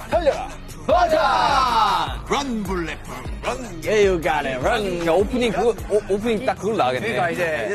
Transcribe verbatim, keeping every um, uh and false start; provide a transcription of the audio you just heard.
달려라. 버전! 런 블랙 런. Yeah, you got it. Run. 오프닝 그거 오, 오프닝 딱 그걸로 나가겠네. 그러니까 이제